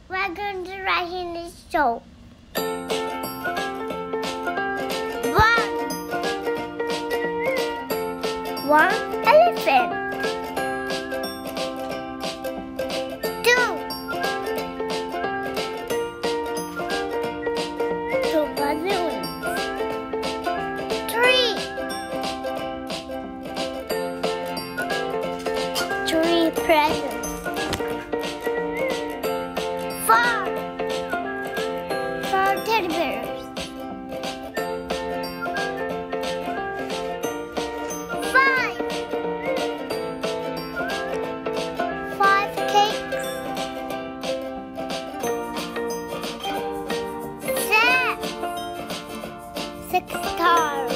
We're going to write in this show. One elephant. Two balloons. Three presents. Four teddy bears. Five cakes. Six stars.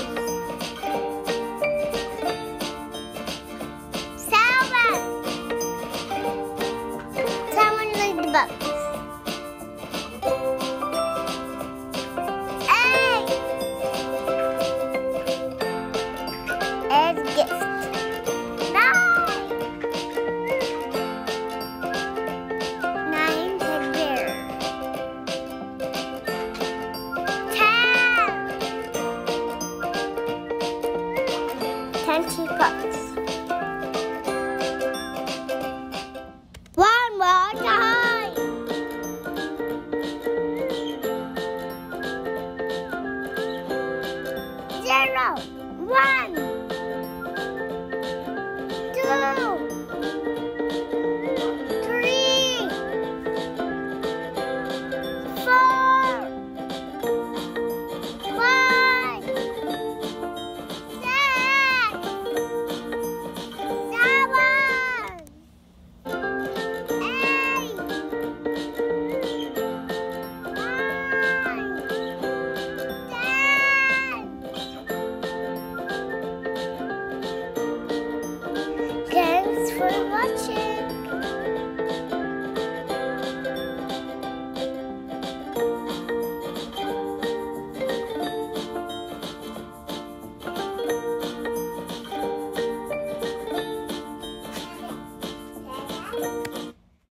Seven. Someone read the book.